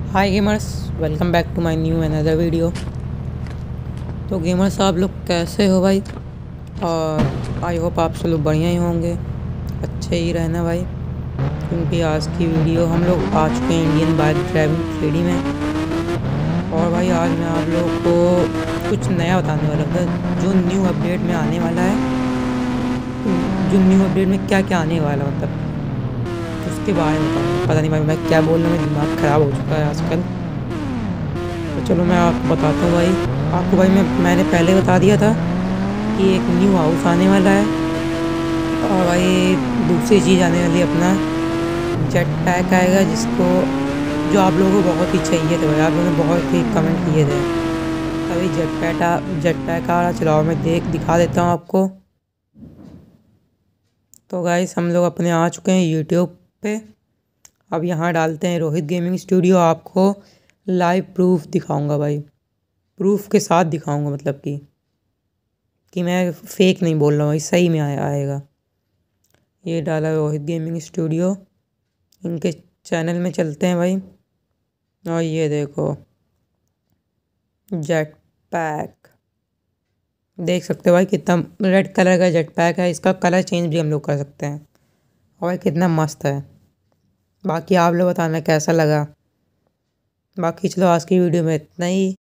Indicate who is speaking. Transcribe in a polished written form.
Speaker 1: Hi gamers, welcome back to my new another video. तो gamers, आप लोग कैसे हो भाई? और आई होप आप सब लोग बढ़िया ही होंगे, अच्छे ही रहना भाई। क्योंकि आज की वीडियो हम लोग आ चुके हैं इंडियन बाइक ड्राइविंग 3D में। और भाई आज मैं आप लोगों को कुछ नया बताने वाला था, जो न्यू अपडेट में आने वाला है। जो न्यू अपडेट में क्या क्या आने वाला मतलब उसके बारे में बताऊँगा। पता नहीं भाई मैं क्या बोल रहा हूँ, मेरा दिमाग ख़राब हो चुका है आजकल। तो चलो मैं आपको बताता हूँ भाई। आपको भाई मैंने पहले बता दिया था कि एक न्यू हाउस आने वाला है। और भाई दूसरी चीज़ आने वाली है, अपना जेट पैक आएगा, जिसको जो आप लोगों को बहुत ही चाहिए थे भाई। आप लोगों ने बहुत ही कमेंट किए थे। अभी जेट पैक आ रहा, चलाओ मैं दिखा देता हूँ आपको। तो गाइस हम लोग अपने आ चुके हैं यूट्यूब पे। अब यहाँ डालते हैं रोहित गेमिंग स्टूडियो। आपको लाइव प्रूफ दिखाऊंगा भाई, प्रूफ के साथ दिखाऊंगा, मतलब कि मैं फेक नहीं बोल रहा हूँ, सही में आएगा। ये डाला रोहित गेमिंग स्टूडियो, इनके चैनल में चलते हैं भाई। और ये देखो जेट पैक, देख सकते हो भाई कितना रेड कलर का जेट पैक है। इसका कलर चेंज भी हम लोग कर सकते हैं। और भाई कितना मस्त है। बाकी आप लोग बताना कैसा लगा। बाकी चलो आज की वीडियो में इतना ही।